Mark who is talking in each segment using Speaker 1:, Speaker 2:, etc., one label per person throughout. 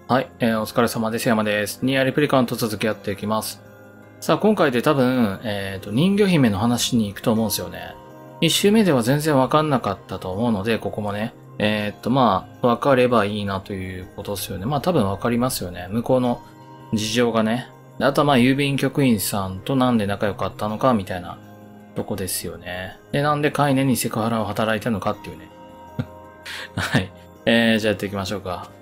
Speaker 1: はい、お疲れ様です。山です。ニアリプリカント続きやっていきます。さあ、今回で多分、人魚姫の話に行くと思うんですよね。一周目では全然わかんなかったと思うので、ここもね、わかればいいなということですよね。まあ、多分わかりますよね。向こうの事情がね。あとは郵便局員さんとなんで仲良かったのか、みたいなとこですよね。で、なんでカイネにセクハラを働いたのかっていうね。はい。じゃあやっていきましょうか。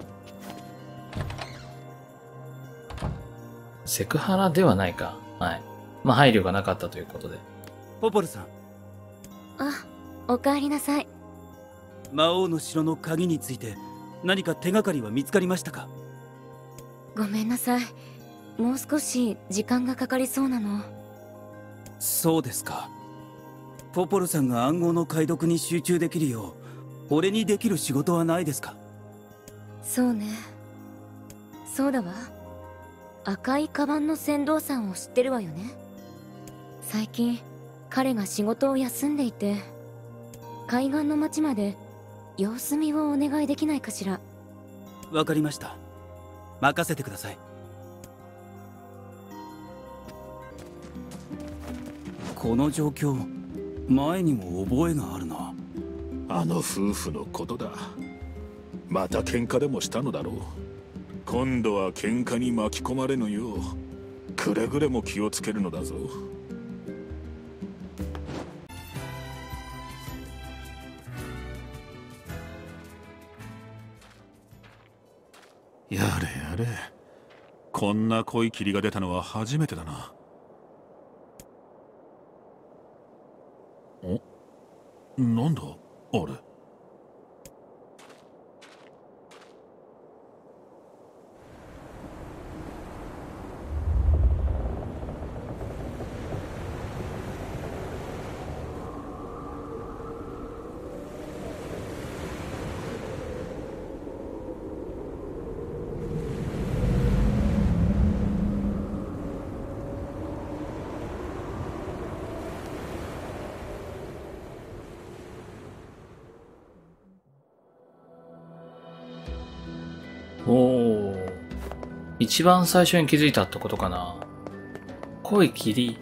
Speaker 1: セクハラではないか。はい。まあ、配慮がなかったということで。
Speaker 2: ポポルさん。
Speaker 3: あ、おかえりなさい。
Speaker 2: 魔王の城の鍵について何か手がかりは見つかりましたか？
Speaker 3: ごめんなさい。もう少し時間がかかりそうなの。
Speaker 2: そうですか。ポポルさんが暗号の解読に集中できるよう、俺にできる仕事はないですか？
Speaker 3: そうね。そうだわ。赤いカバンの船頭さんを知ってるわよね。最近彼が仕事を休んでいて、海岸の町まで様子見をお願いできないかしら。
Speaker 2: わかりました。任せてください。この状況、前にも覚えがあるな。
Speaker 4: あの夫婦のことだ。また喧嘩でもしたのだろう。今度は喧嘩に巻き込まれぬようくれぐれも気をつけるのだぞ。やれやれ、こんな濃い霧が出たのは初めてだな。なんだあれ。
Speaker 1: おー。一番最初に気づいたってことかな。濃い霧。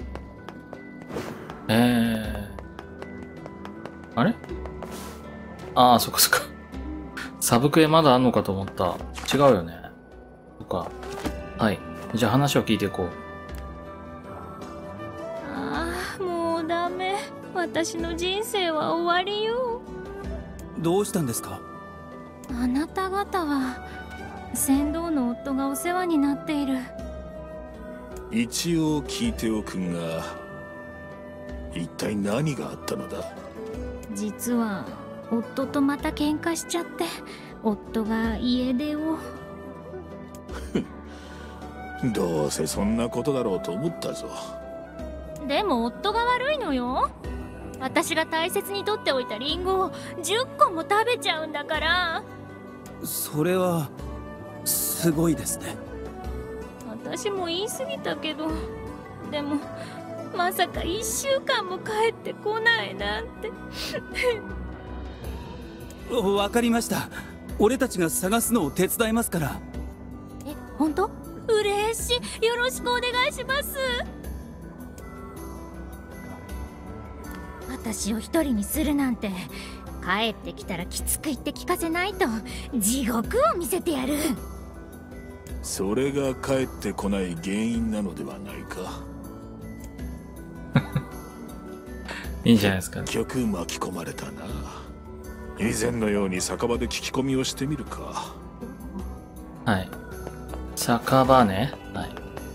Speaker 1: あれ。ああ、そっかそっか。サブクエまだあんのかと思った。違うよね。そっか。はい。じゃあ話を聞いていこう。
Speaker 5: ああ、もうダメ。私の人生は終わりよ。
Speaker 2: どうしたんですか？
Speaker 5: あなた方は船頭の夫がお世話になっている。
Speaker 4: 一応聞いておくが、一体何があったのだ？
Speaker 5: 実は夫とまた喧嘩しちゃって、夫が家出を。
Speaker 4: どうせそんなことだろうと思ったぞ。
Speaker 5: でも夫が悪いのよ。私が大切に取っておいたリンゴを10個も食べちゃうんだから。
Speaker 2: それはすごいですね。
Speaker 5: 私も言い過ぎたけど、でもまさか1週間も帰ってこないなんて。
Speaker 2: わかりました。俺たちが探すのを手伝いますから。
Speaker 5: え、本当？嬉しい。よろしくお願いします。私を一人にするなんて、帰ってきたらきつく言って聞かせないと地獄を見せてやる。
Speaker 4: それが帰ってこない原因なのではないか。
Speaker 1: いいんじゃないですかね。
Speaker 4: 結局巻き込まれたな。以前のように酒場で聞き込みをしてみるか。
Speaker 1: はい。酒場ね。はい。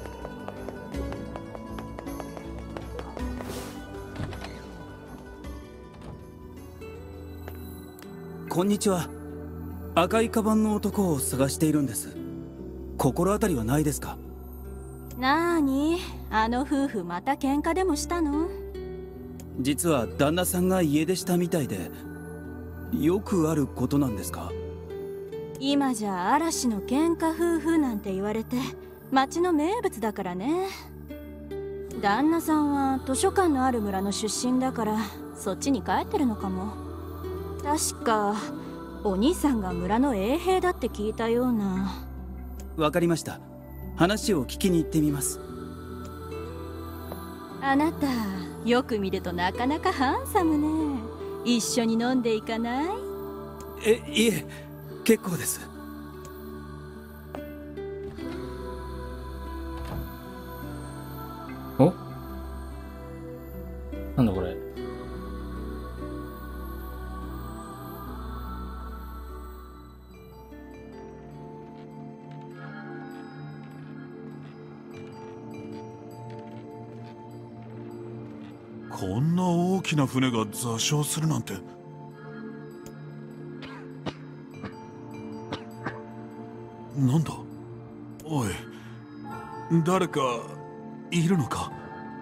Speaker 2: こんにちは。赤いカバンの男を探しているんです。心当たりはないですか？
Speaker 6: なーに、あの夫婦また喧嘩でもしたの？
Speaker 2: 実は旦那さんが家出したみたいで。よくあることなんですか？
Speaker 6: 今じゃ嵐の喧嘩夫婦なんて言われて町の名物だからね。旦那さんは図書館のある村の出身だからそっちに帰ってるのかも。確かお兄さんが村の衛兵だって聞いたような。
Speaker 2: わかりました。話を聞きに行ってみます。
Speaker 6: あなたよく見るとなかなかハンサムね。一緒に飲んでいかない？
Speaker 2: いえ、結構です。
Speaker 1: お？なんだこれ。
Speaker 4: こんな大きな船が座礁するなんて。なんだ？おい、誰かいるのか？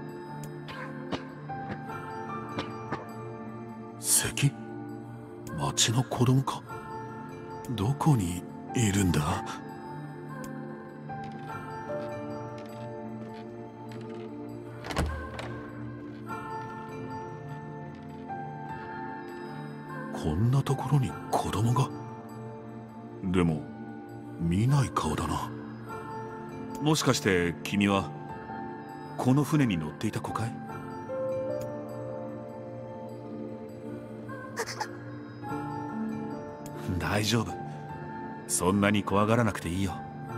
Speaker 4: 関？町の子供か？どこにいるんだ？こんなところに子供が。でも見ない顔だな。もしかして君はこの船に乗っていた子かい？大丈夫、そんなに怖がらなくていいよ。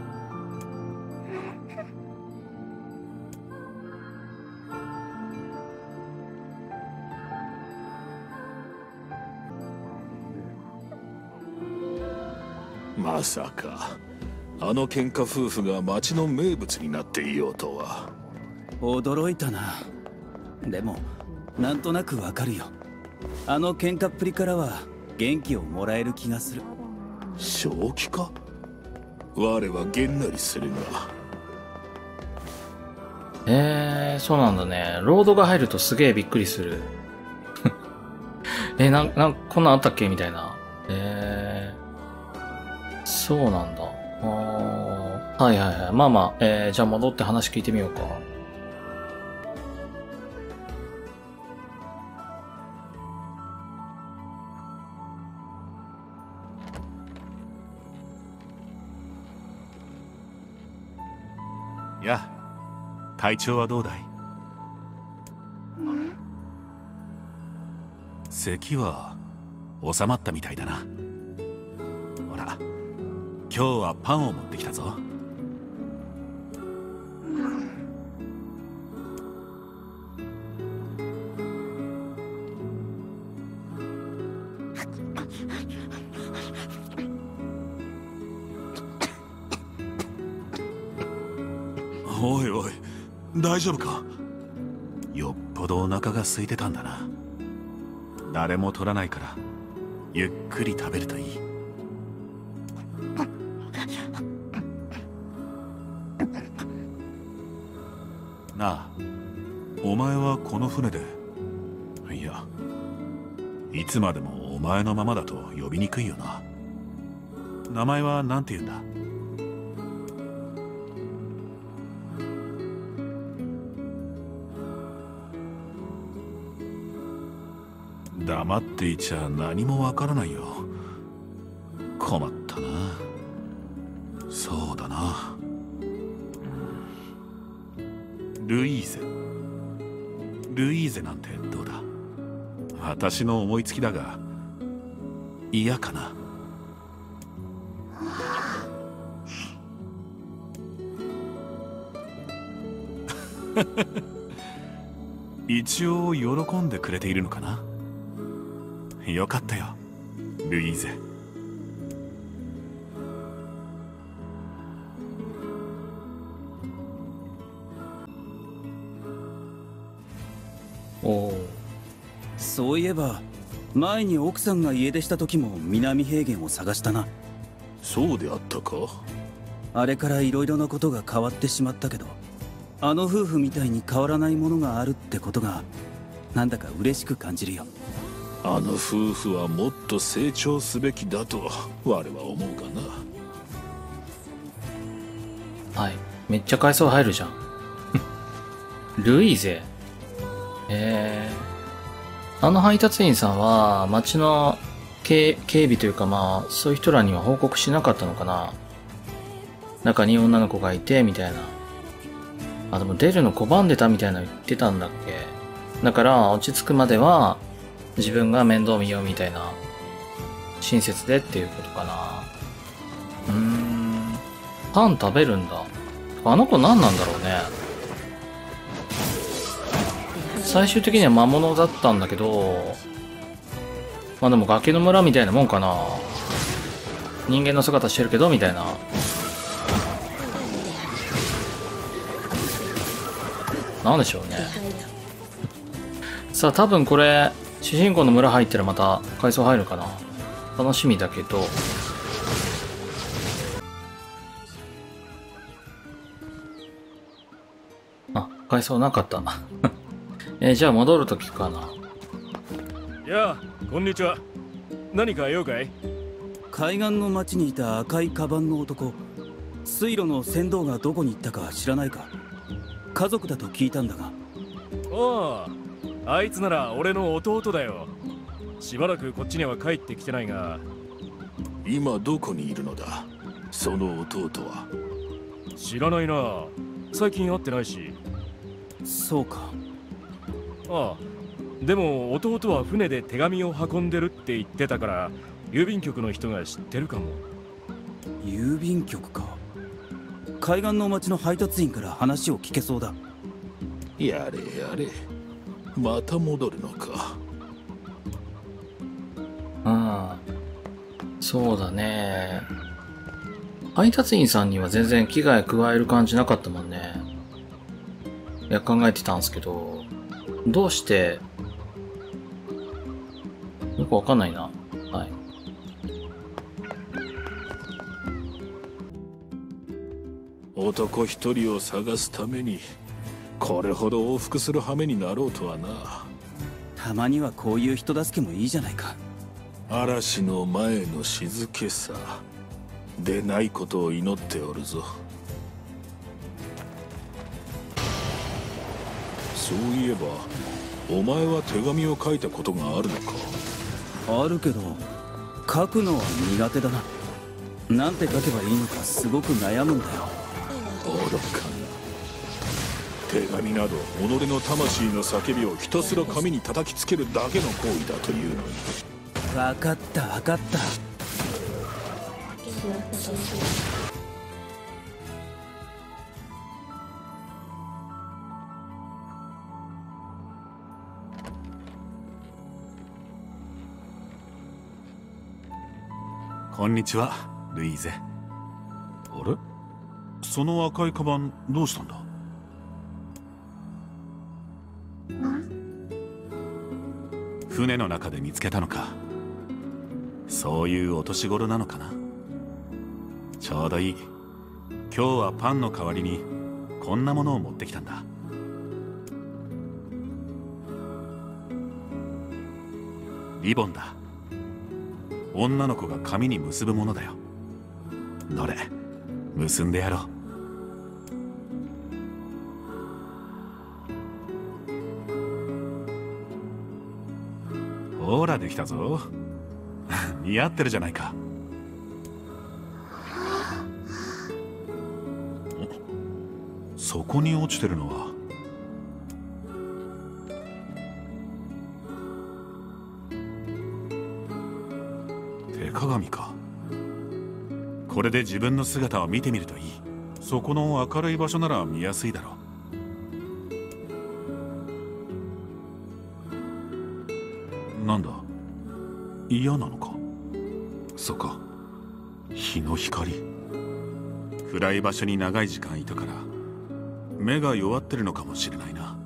Speaker 4: まさかあの喧嘩夫婦が町の名物になっていようとは。
Speaker 2: 驚いたな。でもなんとなくわかるよ。あの喧嘩っぷりからは元気をもらえる気がする。
Speaker 4: 正気か？我はげんなりするが。
Speaker 1: そうなんだね。ロードが入るとすげえびっくりする。こんなんあったっけみたいな。そうなんだ。はいはいはい。まあまあ、じゃあ戻って話聞いてみようか。
Speaker 4: や、体調はどうだい？咳は収まったみたいだな。ほら、今日はパンを持ってきたぞ。おいおい、大丈夫か？よっぽどお腹が空いてたんだな。誰も取らないからゆっくり食べるといい。なあ、お前はこの船で、いや、いつまでもお前のままだと呼びにくいよな。名前はなんて言うんだ？黙っていちゃ何もわからないよ。困ったな。そうだな。ルイーゼ。ルイーゼなんてどうだ？私の思いつきだが、嫌かな？一応喜んでくれているのかな？よかったよ、ルイーゼ。
Speaker 1: おお。
Speaker 2: そういえば前に奥さんが家出した時も南平原を探したな。
Speaker 4: そうであったか？
Speaker 2: あれからいろいろなことが変わってしまったけど、あの夫婦みたいに変わらないものがあるってことがなんだか嬉しく感じるよ。
Speaker 4: あの夫婦はもっと成長すべきだと我は思うがな。
Speaker 1: はい。めっちゃ階層入るじゃん。ルイーゼ。あの配達員さんは町の警備というかまあそういう人らには報告しなかったのかな。 中に女の子がいて、みたいな。あ、でも出るの拒んでたみたいなの言ってたんだっけ。だから落ち着くまでは自分が面倒見ようみたいな。親切でっていうことかな。パン食べるんだ。あの子何なんだろうね。最終的には魔物だったんだけど、まあでも崖の村みたいなもんかな。人間の姿してるけどみたいな。なんでしょうね。さあ多分これ主人公の村入ったらまた階層入るかな。楽しみだけど。あ、階層なかった。じゃあ戻るときかな。
Speaker 7: やあ、こんにちは。何か用かい？
Speaker 2: 海岸の町にいた赤いカバンの男、水路の船頭がどこに行ったか知らないか？家族だと聞いたんだが。
Speaker 7: ああ、あいつなら俺の弟だよ。しばらくこっちには帰ってきてないが。
Speaker 4: 今どこにいるのだ、その弟は？
Speaker 7: 知らないな。最近会ってないし。
Speaker 2: そうか。
Speaker 7: ああ、でも弟は船で手紙を運んでるって言ってたから、郵便局の人が知ってるかも。
Speaker 2: 郵便局か。海岸の町の配達員から話を聞けそうだ。
Speaker 4: やれやれ、また戻るのか。
Speaker 1: そうだね。配達員さんには全然危害加える感じなかったもんね。いや、考えてたんすけど、どうして、よくわかんないな。はい。
Speaker 4: 男一人を探すためにこれほど往復する羽目になろうとはな。
Speaker 2: たまにはこういう人助けもいいじゃないか。
Speaker 4: 嵐の前の静けさでないことを祈っておるぞ。そういえばお前は手紙を書いたことがあるのか？
Speaker 2: あるけど書くのは苦手だな。なんて書けばいいのかすごく悩むんだよ。
Speaker 4: 愚かな。手紙など己の魂の叫びをひたすら紙に叩きつけるだけの行為だというのに。
Speaker 2: 分かった分かった。
Speaker 4: こんにちは、ルイーゼ。あれ？その赤いカバンどうしたんだ？船の中で見つけたのか。そういうお年頃なのかな。ちょうどいい。今日はパンの代わりにこんなものを持ってきたんだ。リボンだ。女の子が髪に結ぶものだよ。どれ、結んでやろう。ほらできたぞ。似合ってるじゃないか。そこに落ちてるのは手鏡か。これで自分の姿を見てみるといい。そこの明るい場所なら見やすいだろう。なんだ、嫌なのか。そうか、日の光。暗い場所に長い時間いたから目が弱ってるのかもしれないな。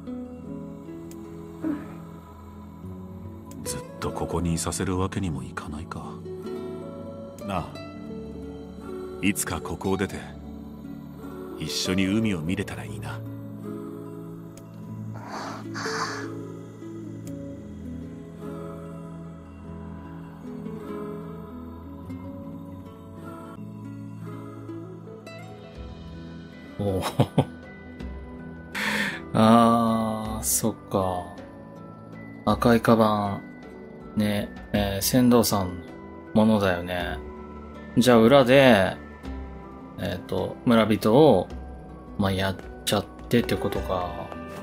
Speaker 4: ずっとここにいさせるわけにもいかないか。なあ、いつかここを出て一緒に海を見れたらいいな。
Speaker 1: おお。あー、そっか。赤いカバン。ね、船頭さんのものだよね。じゃあ裏で、 村人を、まあ、やっちゃってってことか。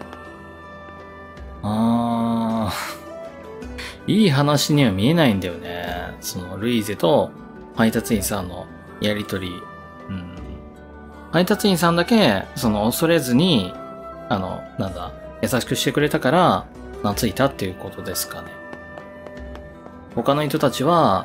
Speaker 1: いい話には見えないんだよね。そのルイーゼと配達員さんのやりとり。配達員さんだけ、恐れずに、優しくしてくれたから、懐いたっていうことですかね。他の人たちは、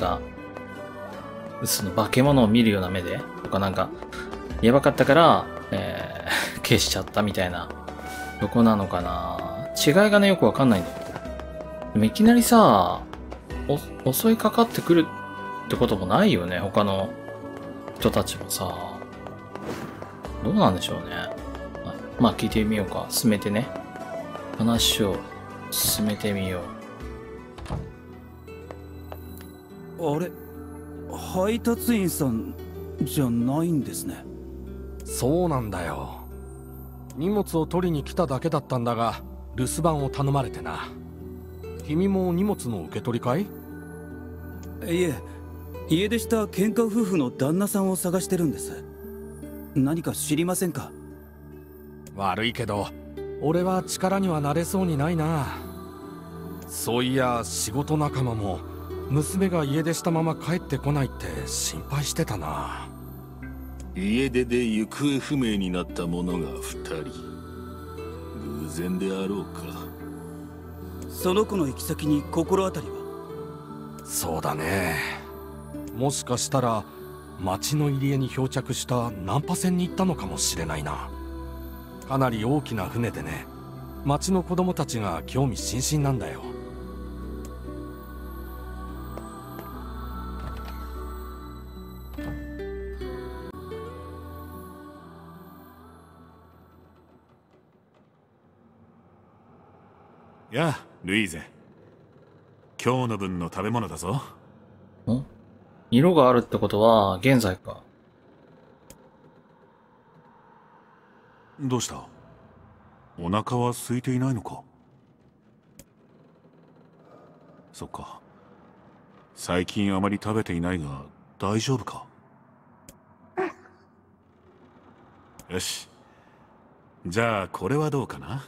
Speaker 1: 化け物を見るような目で、とかやばかったから、消しちゃったみたいな、どこなのかな。違いがね、よくわかんないんだよ。でもいきなりさ、襲いかかってくるってこともないよね、他の人たちもさ。どうなんでしょうね。まあ聞いてみようか。進めてね。話を進めてみよ
Speaker 2: う。あれ、配達員さんじゃないんですね。
Speaker 8: そうなんだよ。荷物を取りに来ただけだったんだが、留守番を頼まれてな。君も荷物の受け取りかい？
Speaker 2: いえ、家出した喧嘩夫婦の旦那さんを探してるんです。何か知りませんか？
Speaker 8: 悪いけど、俺は力にはなれそうにないな。そういや、仕事仲間も娘が家出したまま帰ってこないって心配してたな。
Speaker 9: 家出で行方不明になった者が2人。偶然であろうか。
Speaker 2: その子の行き先に心当たりは？
Speaker 8: そうだね。もしかしたら町の入り江に漂着した難破船に行ったのかもしれないな。かなり大きな船でね、町の子供たちが興味津々なんだよ。
Speaker 4: やあ、ルイーゼ。今日の分の食べ物だぞ。
Speaker 1: 色があるってことは、現在か。
Speaker 4: どうした？お腹は空いていないのか？そっか。最近あまり食べていないが、大丈夫か？よし。じゃあ、これはどうかな？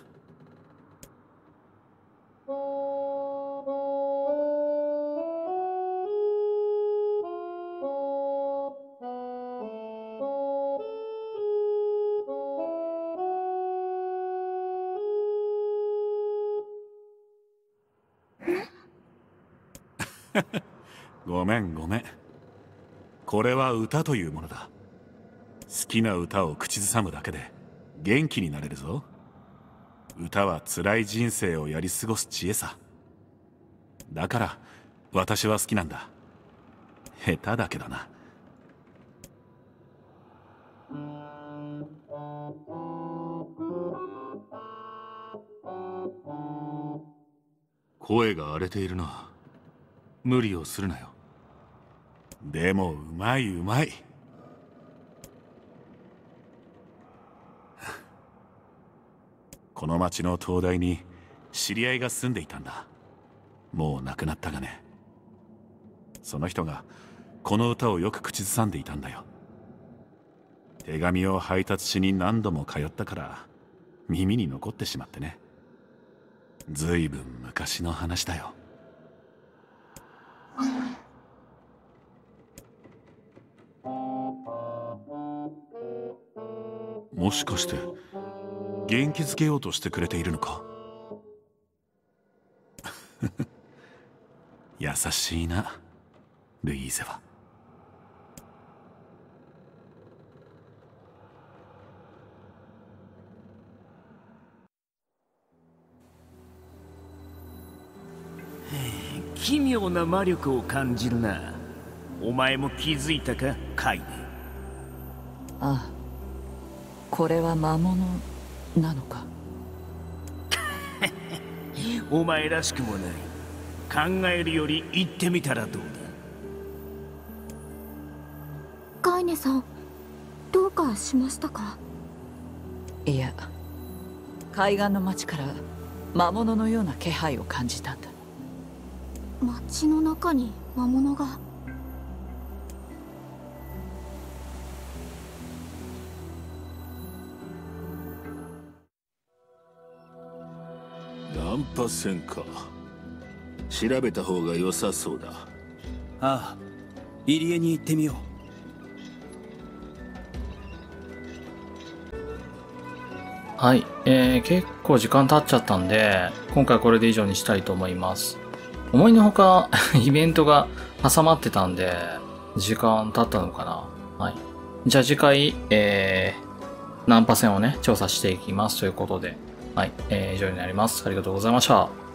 Speaker 4: ごめんごめん。これは歌というものだ。好きな歌を口ずさむだけで元気になれるぞ。歌は辛い人生をやり過ごす知恵さ。だから私は好きなんだ。下手だけどな。声が荒れているな。無理をするなよ。でもうまいうまい。この町の灯台に知り合いが住んでいたんだ。もう亡くなったがね。その人がこの歌をよく口ずさんでいたんだよ。手紙を配達しに何度も通ったから耳に残ってしまってね。ずいぶん昔の話だよ。もしかして元気づけようとしてくれているのか？優しいな、ルイーゼは。
Speaker 10: 奇妙な魔力を感じるな。お前も気づいたか、カイネ。
Speaker 11: ああ、これは魔物なのか。
Speaker 10: お前らしくもない。考えるより言ってみたらどう
Speaker 12: だ。カイネさん、どうかしましたか？
Speaker 11: いや、海岸の町から魔物のような気配を感じたんだ。
Speaker 12: 町の中に魔物が。
Speaker 9: パ船か。調べた方が良さそうだ。
Speaker 2: ああ、入江に行ってみよ
Speaker 1: う。はい、結構時間経っちゃったんで、今回これで以上にしたいと思います。思いのほかイベントが挟まってたんで、時間経ったのかな。はい。じゃあ次回、ナンパ船をね、調査していきますということで、はい、以上になります。ありがとうございました。